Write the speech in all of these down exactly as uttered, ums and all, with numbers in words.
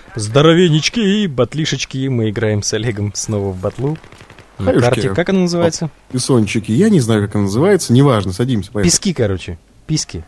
Здоровенечки и батлишечки. Мы играем с Олегом снова в батлу. На Хаюшки. карте. Как она называется? Песончики. Я не знаю, как она называется. Неважно, садимся. Поехали. Пески, короче. Писки.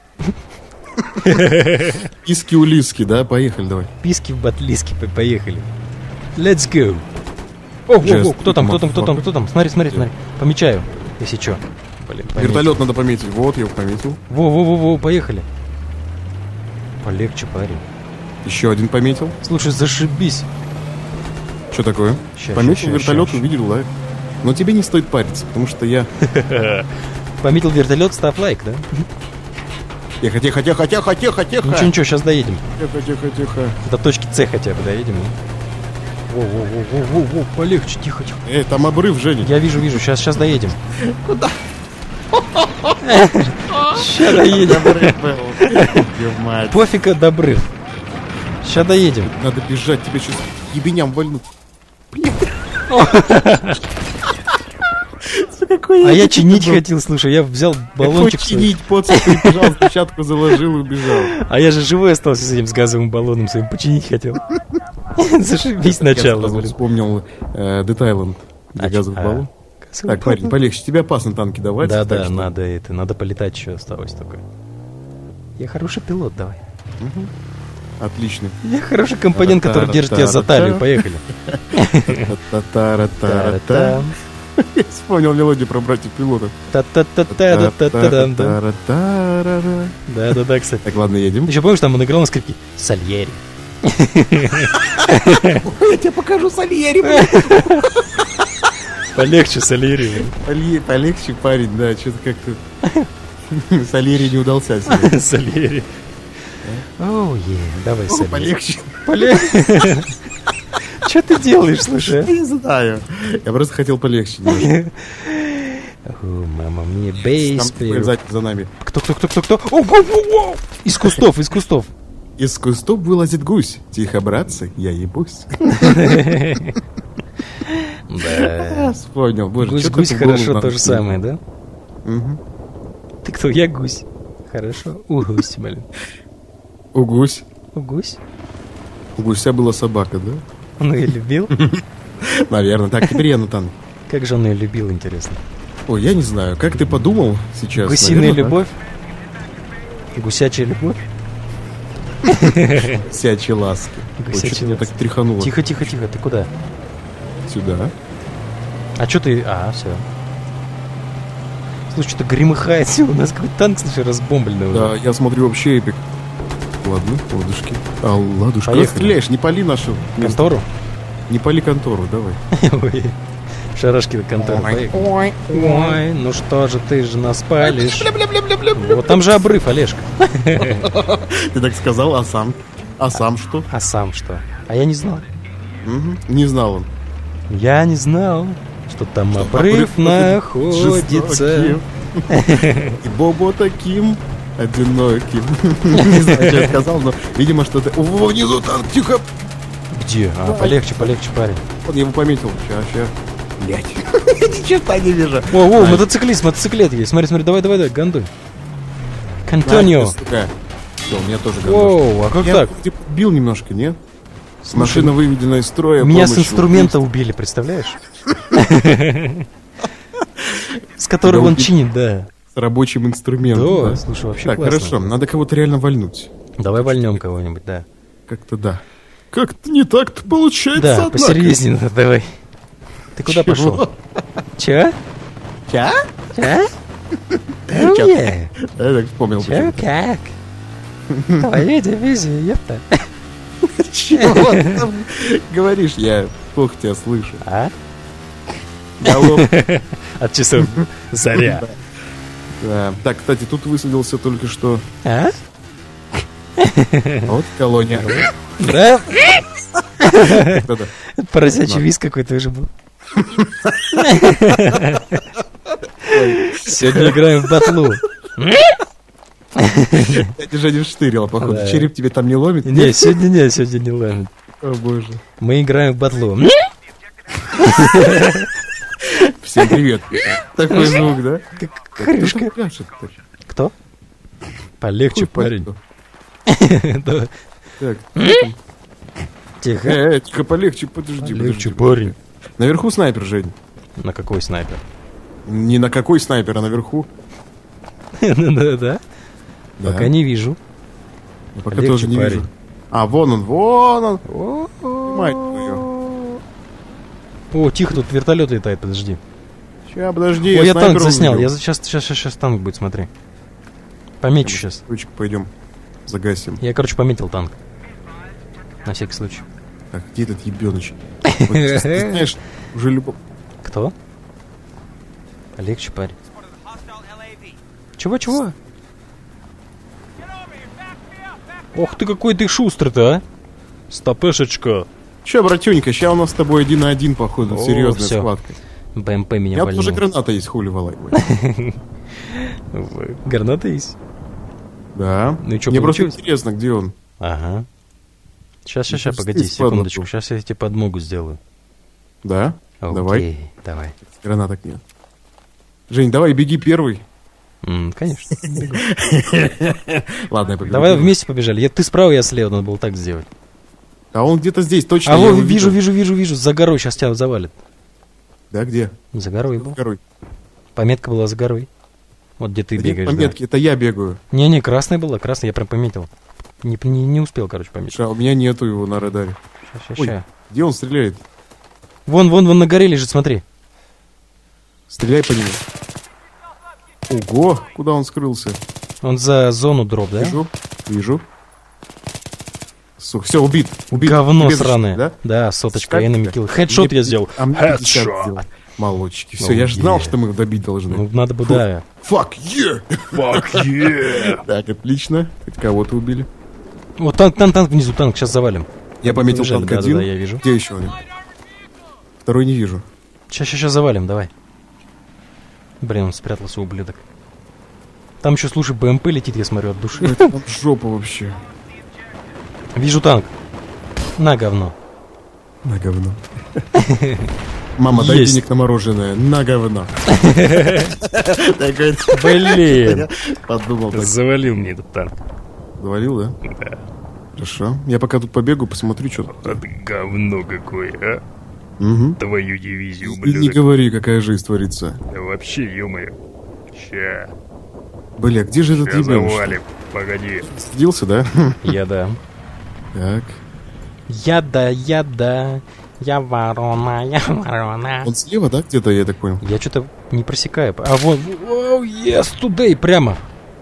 Писки-улиски, да? Поехали, давай. Писки в батлиски. по- Поехали. Let's go. О, о, о, кто там, кто там, кто там, кто там? Смотри, смотри, смотри. Помечаю, если что. Блин, пометил. Вертолет надо пометить. Вот, я его пометил. Во-во-во-во, поехали. Полегче, парень. Еще один пометил. Слушай, зашибись. Что такое? Ща, Пометил ща, ща, вертолет, ща. увидел лайк. Но тебе не стоит париться, потому что я... Пометил вертолет, ставь лайк, да? Тихо, тихо, тихо, тихо, тихо, тихо. Ничего, ничего, сейчас доедем. Тихо, тихо, тихо. До точки С хотя бы доедем. Во-во-во-во-во, полегче, тихо, тихо. Эй, там обрыв, Женя. Я вижу, вижу, сейчас, сейчас доедем. Куда? Сейчас доедем. Пофига добрых. Сейчас доедем. Надо бежать, тебе сейчас ебеням вольнут. А я чинить хотел, слушай, я взял баллончик. Какой чинить, поцеп, прибежал, сетчатку заложил и убежал. А я же живой остался с этим, с газовым баллоном своим, починить хотел. Зашибись начало, Я блин. вспомнил Детайланд. А Газовый чё? баллон. А, Так, парень, полегче. Тебе опасно танки давать. Да, так да, что- надо это, надо полетать еще осталось только. Я хороший пилот, давай. Отлично. Я хороший компонент, который держит тебя за талию, поехали. Та-та-та-та-та. Та-та-та. Я вспомнил мелодию про братьев-пилотов. Та-та-та-та-та-та-та. Та-та-та-та-та. Да-да-да, кстати. Так, ладно, едем. Еще помнишь, там он играл на скрипке? Сальери. Я тебе покажу Сальери. Полегче Сальери. Полегче, парень, да, что-то как-то... Сальери не удался сегодня. Сальери. Оу, е, давай Сальери. Полегче. Полегче. Что ты делаешь, слушай? Не знаю. Я просто хотел полегче немножко. О, мама мне, Там бейс. такой сзади за нами. Кто, кто, кто, кто, кто? О, о, о, о! Из кустов, из кустов. Из кустов вылазит гусь. Тихо, братцы, я ебусь. Да. Вспомнил. Боже, Гусь, чё-то гусь, в голову хорошо, нам то же скинуло. самое, да? Мгм. Ты кто? Я гусь. Хорошо. У гусь, блин. У гусь. У гусь? У гуся была собака, да? Он ее любил? Наверное. Так, теперь я на танк. Как же он ее любил, интересно? Ой, я не знаю. Как ты подумал сейчас? Гусиная Наверное, любовь? Гусячая любовь? так. Сячьи ласки. Ой, Гусячие что-то меня ласки. так тряхануло. Тихо, тихо, тихо, ты куда? Сюда. А что ты... А, все. Слушай, что-то гремыхает все. У нас какой-то танк, слушай, разбомбленный уже. Да, я смотрю вообще эпик. Ладно, ладушки. А, ладушка. Поехали. Куда стреляешь? Не пали нашу место. Контору? Не пали контору, давай. Ой, шарашки на контору. Поехали. Ой, ну что же, ты же нас палишь. Вот там же обрыв, Олежка. Ты так сказал, а сам? А сам что? А сам что? А я не знал. Мгм. Не знал он. Я не знал, что там Что обрыв обрыв находится. жестоким. И Бобо таким одиноким. Не знаю, что я сказал, но, видимо, что-то... О, внизу танк, тихо! Где? А, полегче, полегче, парень. Вот я его пометил. Ща, ща. Блять. Ни черта не вижу. О, о, мотоциклист, мотоциклет есть. Смотри, смотри, давай, давай, давай, гандуй. Контонио. Все, у меня тоже гандош. Оу, а как Я так? типа бил немножко, нет? Слушай, Машина выведена из строя. Меня с помощью- инструмента убили, представляешь? С которого он убили? чинит, да. С рабочим инструментом. Да, да. слушай, вообще Так, классно. хорошо, надо кого-то реально вальнуть. Давай вольнем кого-нибудь, да. Как-то да. Как-то не так-то получается, Да, однако. посерьезнее надо, давай. Ты куда Чего? пошел? Че? Ча? Че? Чё? Уе. Я так вспомнил. Че, почему-то. как? Твоя дивизия, ёпта. Чего ты там говоришь? Я плохо тебя слышу. А? Алло. От часов заря. Да. Так, кстати, тут высадился только что. А? Вот колония. Да? Да-да. Поросячий виз какой-то уже был. Сегодня играем в батлу. Я тебя не вштырил, походу. Да. Череп тебе там не ломит? Не, сегодня не, сегодня не ламит. О, боже. Мы играем в батлу. Всем привет. Такой звук, да? Как Кто хрюшка. там пляшет? Кто? Полегче, Хуй парень. пойду. Да. Так, кто там? Тихо. Э, э, тихо, полегче, подожди. Полегче, подожди. парень. Наверху снайпер, Жень. На какой снайпер? Не на какой снайпер, а наверху. Да-да-да. Да. Пока не вижу. Я пока Легче, тоже не парень. вижу. А, вон он, вон он. О, Мать твою. О, тихо, тут вертолет летает, подожди. Ща, подожди. Ой, я танк снайпера заснял. увидел. Я сейчас, сейчас, сейчас танк будет, смотри. Помечу сейчас. Ручку пойдем загасим. Я, короче, пометил танк. На всякий случай. Так, где этот ебеныч? Вот, ты знаешь, уже любо... Кто? Легче, парень. Чего-чего? Ох ты, какой ты шустрый-то, а? Стопешечка. Че, братюнька, ща у нас с тобой один на один, походу, О, серьезная всё. схватка. БМП У меня меня тоже вольнул. граната есть, хули валай. Граната есть? Да. Ну и чё, Мне просто получилось? интересно, где он. Ага. Сейчас, сейчас, сейчас, Сейчас погоди, ты складно секундочку. тут. Сейчас я тебе подмогу сделаю. Да? Давай. Окей, давай. Гранаток нет. Жень, давай, беги первый. М, конечно. Ладно, я побегу. Давай вместе побежали. Я, ты справа, я слева, надо было так сделать. А он где-то здесь, точно. А я вот его вижу, видел. вижу, вижу, вижу. За горой сейчас тебя завалит. Да, где? За горой был. Горой. Пометка была за горой. Вот где ты Да нет бегаешь. да. пометки, это я бегаю. Не-не, красная была, красная, я прям пометил. Не, не, не успел, короче, пометить. Ша, у меня нету его на радаре. Ща, ща, Ой. ща. Где он стреляет? Вон, вон, вон на горе лежит, смотри. Стреляй по нему. Ого, куда он скрылся? Он за зону дроп, да? Вижу, вижу. Сука, все, убит. убит. Говно Тебе зашли, сраное. да? Да, соточка, Ставь я тебя. намекил. Хедшот Мне- я сделал. А мне пятьдесят Хедшот. сделал. Молодчики. Все, Ну, я же знал, е. что мы их добить должны. Ну, надо бы, да. Fuck yeah! Fuck yeah! Так, отлично. Хоть кого-то убили. Вот танк, танк, танк внизу, танк, сейчас завалим. Я пометил Побежали, танк да, один. да, да, я вижу. Где еще он? Второй не вижу. Сейчас, сейчас, сейчас завалим, давай. Блин, он спрятался, ублюдок. Там еще, слушай, БМП летит, я смотрю, от души. Это там жопа вообще. Вижу танк. На говно. На говно. Мама, дай Есть. денег на мороженое. На говно. Такой Блин. подумал. так. Завалил мне этот танк. Завалил, да? Да. Хорошо. Я пока тут побегу, посмотрю, что тут. Это говно какое, а? Угу. Твою дивизию, И не говори, какая жизнь творится. Да вообще, ё-моё. Ща. Бля, где же этот ебаный? Погоди. Садился, да? Я да. Так. Я да, я да. Я ворона, я ворона. Он слева, да, где-то, я так понял? Я что-то не просекаю. А вон, оу, yes, today, прямо.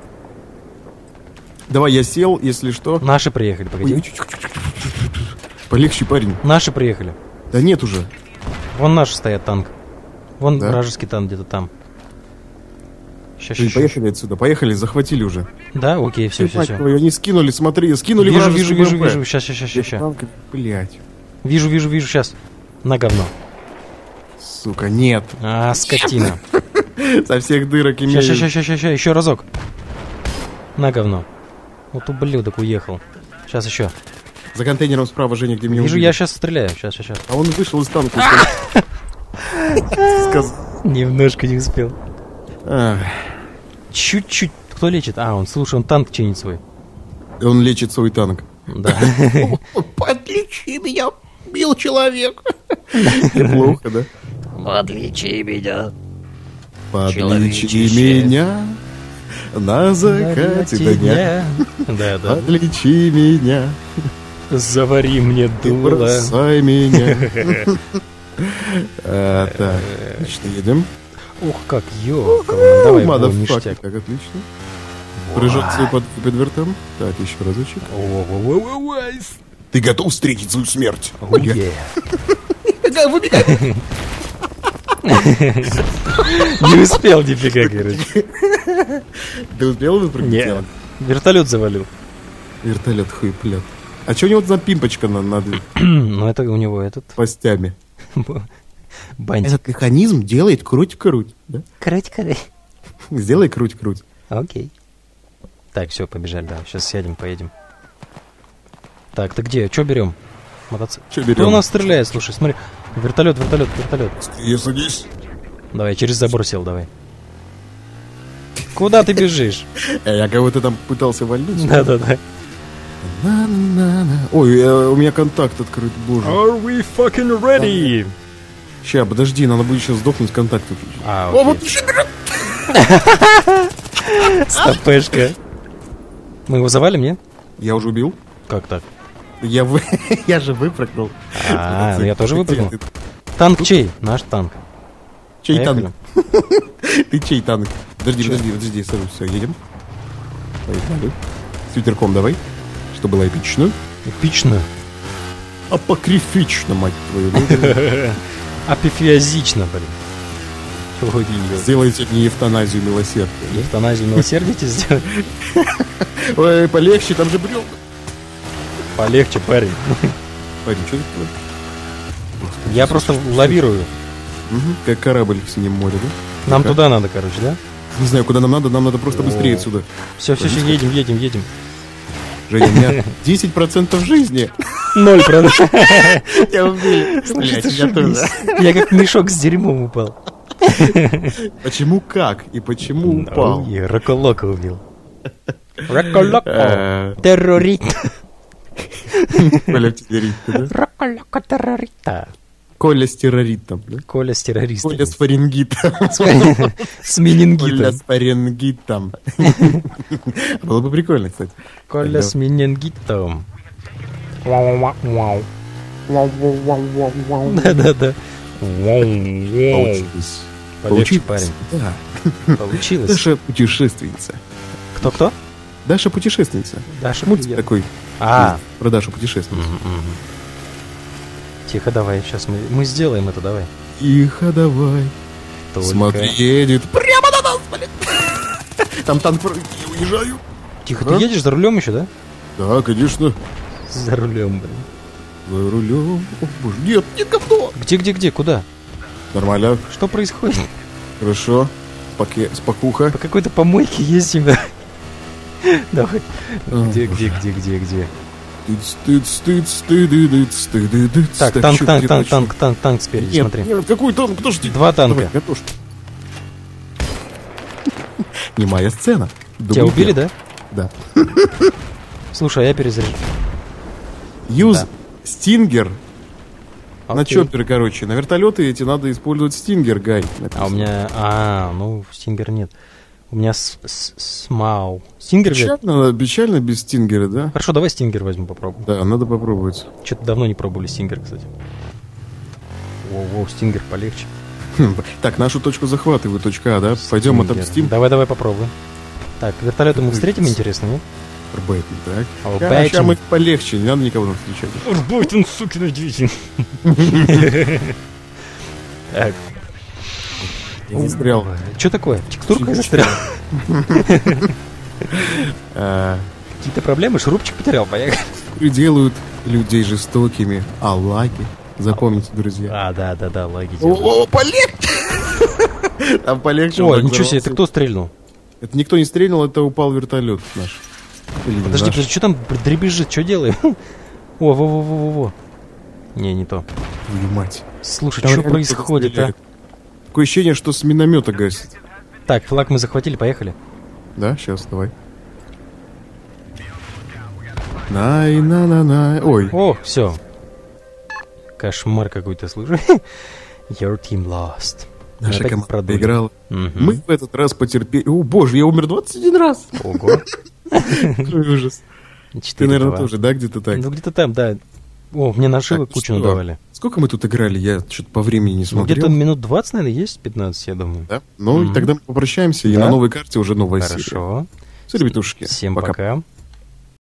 Давай, я сел, если что. Наши приехали, погоди. Ой, полегче, парень. Наши приехали. Да нет уже. Вон наши стоят танк. Вон Да? вражеский танк где-то там. Сейчас, Жень, сейчас, поехали отсюда, поехали, захватили уже. Да, окей, все, все, Мать все. твою, они скинули, смотри, скинули Вижу, вражеский вижу, вижу, БМП. вижу. Сейчас, сейчас, сейчас, сейчас. Танк, блядь. Вижу, вижу, вижу, сейчас. На говно. Сука, нет. А, скотина. Со всех дырок имею. Сейчас, сейчас, сейчас, сейчас, сейчас, еще разок. На говно. Вот ублюдок уехал. Сейчас еще. За контейнером справа, Женя, где меня Вижу, убили. я сейчас стреляю. Сейчас, сейчас, сейчас. А он вышел из танка. Сказ- Немножко не успел. Ах, Чуть-чуть. Кто лечит? А, он, слушай, он танк чинит свой. и Он лечит свой танк. Да. Подлечи меня, бил человек. Неплохо, да? Подлечи меня. Подлечи Человечище. меня на закате дня. Да, да. Подлечи меня Завари мне и дуло. бросай меня. А, Так, отлично, едем. Ух, как ёкало. Давай, было Motherfucker, ништяк. так, отлично. Прыжок свой под, под вертом. Так, еще разочек. О-о-о-о-о-ой. Ты готов встретить свою смерть? О, е. Не успел нифига, короче. Ты успел выпрыгнуть? Нет. Вертолет завалил. Вертолет хуеплет. А что у него за пимпочка на, над Ну, это у него этот постями? бантик. Этот механизм делает круть-круть. Да? Крыть-крыть. Сделай круть-круть. Окей. Так, все, побежали, да. Сейчас сядем, поедем. Так, ты где? Что берем? Мотоцикл. Что Кто у берем? нас стреляет? Слушай, смотри. Вертолет, вертолет, вертолет. Я садись. Давай, через забор сел, давай. Куда ты бежишь? Э, Я кого-то там пытался вальнуть. Да-да-да. На-на-на-на. Ой, я- у меня контакт открыт, боже. Are we fucking ready? Ща, подожди, надо будет сейчас сдохнуть, контакт выключить. А, О, вот окей. еще берет. Стопешка. Мы его завалим, не? Я уже убил. Как так? Я, вы... я же выпрыгнул. А, ну я тоже Ты выпрыгнул. где? Ты- Танк чей? Наш танк. Чей Поехали. танк? Ты чей танк? Подожди, подожди, подожди, сразу все, едем. Поехали. С ветерком давай, чтобы было эпично. Эпично. Апокрифично, мать твою. Ну, Апифиазично, блин. Чего сделайте мне эвтаназию милосердия. Эвтаназию милосердите сделать? Ой, полегче, там же брел. Полегче, парень. Парень, что такое? Я просто лавирую. Мгм, как корабль в синем море, да? Нам Ну-ка. туда надо, короче, да? Не знаю, куда нам надо, нам надо просто быстрее О. отсюда. Все, все, все, едем, едем, едем. Женя, у меня десять процентов жизни. Ноль, правда? Я убил. Слушай, Блядь, ты я ошибись. тоже. Я как мешок с дерьмом упал. Почему как и почему упал? Ой, Роколоко убил. Роколоко. Э, Террорит. Коля террорит, да? Роколоко террорита. Коля с терроритом, да? Коля с террористом. Коля с фарингитом. С Коля менингитом. с фарингитом. Было бы прикольно, кстати. Коля с менингитом. Вау-вау-вау. Да-да-да. Получилось. Полегче, парень. Да. Получилось. Даша путешественница. Кто-кто? Даша путешественница. Даша. Мультик привет. такой. А. Про Дашу путешественницу. Мгм, мгм. Тихо, давай, сейчас мы, мы сделаем это, давай. Тихо, давай. Только- Смотри, едет прямо на нас, блин. Там танк, про- я уезжаю. Тихо, А? ты едешь за рулем еще, да? Да, конечно. За рулем, блин. За рулем. О, боже, нет, нет, говно. Где, где, где, куда? Нормально, Что происходит? хорошо. Споке- Спокуха. По какой-то помойке ездим, да? Давай. А, Где, боже. где, где, где, где? Стыд, стыд, стыд, стыд, стыд, стыд. Так, Так, танк, чё, танк, где танк, ночью? танк, танк, танк спереди, Нет, смотри. нет, какой танк? Подожди. Два танка. Давай, готов. Немая сцена. Тебя Дубль убили, первый. да? Да. Слушай, а я перезаряжу. Юз Да. Стингер на Окей. чопперы, короче. На вертолеты эти надо использовать Стингер, Гай. А написано. у меня... А, ну, Стингер нет. У меня с- с- Смау. Стингер взять? Печально, печально без Стингера, да? Хорошо, давай Стингер возьмем, попробуем. Да, надо попробовать. Что-то давно не пробовали Стингер, кстати. Воу-воу, Стингер полегче. Так, нашу точку захватываю, точка А, да? Пойдем Стингер. отомстим. Давай, давай попробуем. Так, вертолеты мы встретим, интересно, нет? Бэтмен, так. О, Ща- Бэтмен. ща мы полегче, не надо никого нам встречать. Рботин, сукина дети. Так. Я застрял. Что такое? Текстурка застрял. А, Какие-то проблемы? Шурупчик потерял, поехали. и делают людей жестокими, а лаги. Запомните, друзья. А, да, да, да, лаги делают. О, полегче! Там полегче. Ой, он так ничего себе, взорвался. это кто стрельнул? Это никто не стрельнул, это упал вертолет наш. Или не Подожди, наш. подожди, что там дребезжит, что делаем? О, во-во-во-во-во. Не, не то. Твою мать. Слушай, Там что реально кто-то происходит, а? стреляет. Такое ощущение, что с миномета гасит. Так, флаг мы захватили, поехали. Да, сейчас, давай. Най, на, на, на. Ой, О, все. Кошмар какой-то, слушай. Your team lost. Мы наша опять команда продули. играла. Мгм. Мы в этот раз потерпели. О, боже, я умер двадцать один раз. Ого. Какой ужас. Ты, четыре, наверное, два. тоже, да, где-то так? Ну, где-то там, да. О, мне нашивок Так, кучу что? надавали. Сколько мы тут играли? Я что-то по времени не Ну, смотрел. где-то минут двадцать, наверное, есть, пятнадцать, я думаю. Да? Ну, Мгм. и тогда мы попрощаемся, и Да. на новой карте уже новая серия. Хорошо. Все, ребятушки, Всем пока.